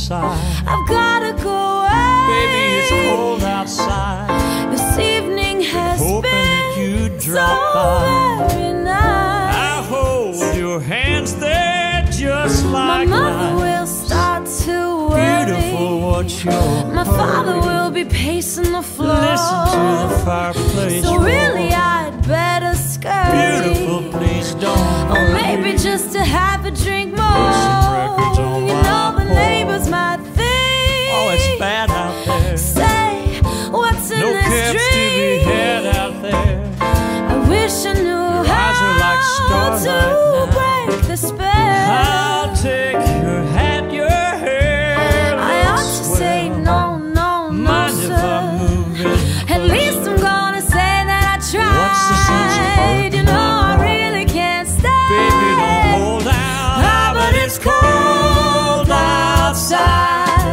outside. I've gotta go away. Baby, it's cold outside. This evening has Hoping been that you'd so drop by. very nice. I hold your hands there just My like mother mine. will start to worry. Beautiful, what's your My father will be pacing the floor. Listen to the fireplace So roar. really I'd better scurry. Beautiful, please don't Or hurry. maybe just to have a drink more. Some records on You my know the porch. neighbors might think. Oh, it's bad out there. Say, what's in No this cabs dream? to be had out there. I wish I knew eyes are like how starlight to now. break the spell. I'll take your hat, your hair. I ought to say no, no, no, Mind if sir. I'm moving? At least I'm gonna say that I tried. What's the sense of hurting? You know I really can't stay. Baby, don't hold out. Ah, but it's cold outside.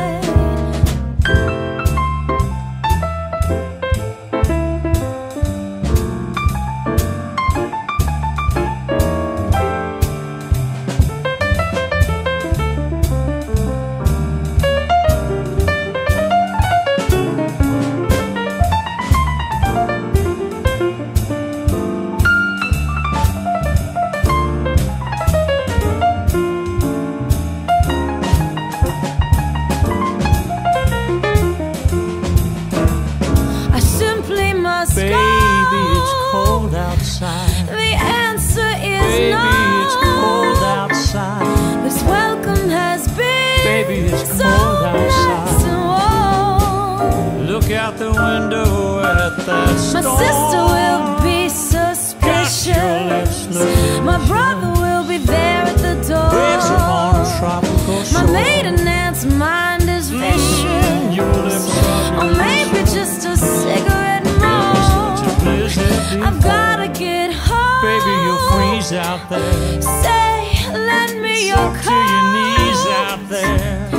I simply must Baby, go. it's cold outside. The answer is Baby, no. it's cold outside. This welcome has been Baby, it's so cold outside. nice and warm. Look out the window at that storm. My sister will be Gosh, your lips suspicious. look My brother will be there at the Waves upon a door. tropical My shore. maiden aunt's mind is vicious. Your lips are Or maybe just a cigarette such a more. blizzard. I've gotta get home. Baby, you'll freeze out there. Say, lend me your Soak to your knees coat. out there.